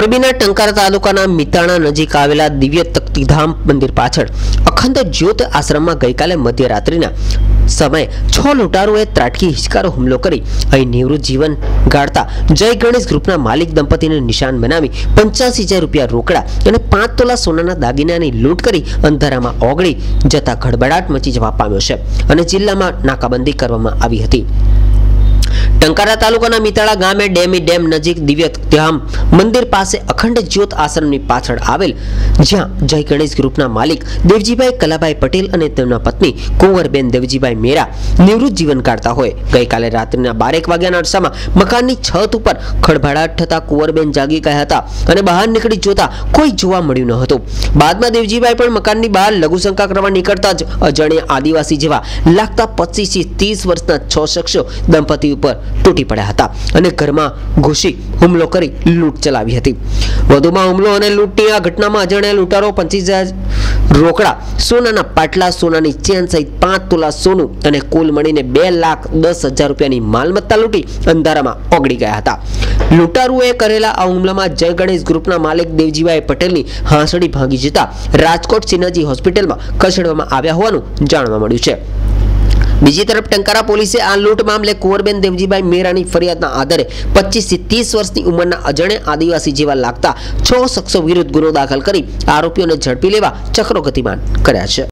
મોરબીના ટંકારા તાલુકાના મિતાણા નજીક આવેલા દિવ્ય તકતીધામ મંદિર પાછળ અખંડ જ્યોત આશ્રમમાં ગઈકાલે મધ્યરાત્રિના સમયે 6 લૂંટારુઓએ ત્રાટકી હિચકારો હુમલો કરી અહીં નિવૃત્ત જીવન ગાળતા જય ગણેશ ગ્રુપના માલિક દંપતીને નિશાન બનાવી 85,000 રૂપિયા રોકડા અને 5 તોલા સોનાના દાગીનાની લૂંટ કરી અંધારામાં ઓગળી જતા ખળભળાટ મચી જવા પામ્યો છે અને જિલ્લામાં નાકાબંધી કરવામાં આવી હતી। ટંકારા તાલુકાના મિતાળા ગામે ડેમ નજીક દિવ્ય ધામ મંદિર પાસે અખંડ જ્યોત આશ્રમની પાછળ આવેલ જ્યાં જય ગણેશ ગ્રુપના માલિક દેવજીભાઈ કલાભાઈ પટેલ અને તેમના પત્ની કુંવરબેન દેવજીભાઈ મેરા નિવૃત્ત જીવન કાઢતા હોય ગઈકાલે રાત્રિના 12 વાગ્યાના અરસામાં મકાનની છત ઉપર ખળભળાટ થતા કુંવરબેન જાગી ગયા હતા અને બહાર નીકળી જોતા કોઈ જોવા મળ્યું ન હતું। બાદમાં દેવજીભાઈ પણ મકાનની બહાર લઘુશંકા કરવા નીકળતા જ અજાણ્યા આદિવાસી જેવા લાગતા 25 થી 30 વર્ષના 6 શખ્સો દંપતી ઉપર તૂટી પડ્યા હતા અને ઘરમાં ઘૂસી હુમલો કરી લૂંટ ચલાવી હતી। વધુમાં હુમલો અને લૂંટની આ ઘટનામાં અજાણ્યા લૂંટારો 25,000 રોકડા, સોનાના પાટલા, સોનાની ચેન સહિત 5 તોલા સોનું અને કુલ મળીને 2,10,000 રૂપિયાની માલમત્તા લૂંટી અંધારામાં ઓગળી ગયા હતા। લૂંટારુઓએ કરેલા આ હુમલામાં જય ગણેશ ગ્રુપના માલિક દેવજીભાઈ પટેલની હાંસડી ભાંગી જતા રાજકોટ સિનાજી હોસ્પિટલમાં ખસેડવામાં આવ્યા હોવાનું જાણવા મળ્યું છે। બીજી તરફ ટંકારા પોલીસે આ લૂંટ મામલે કુંવરબેન દેવજીભાઈ મેરાની ફરિયાદના આધારે 25 થી 30 વર્ષની ઉંમરના અજાણ્યા આદિવાસી જેવા લાગતા 6 શખ્સો વિરુદ્ધ ગુનો દાખલ કરી આરોપીઓને ઝડપી લેવા ચક્રો ગતિમાન કર્યા છે।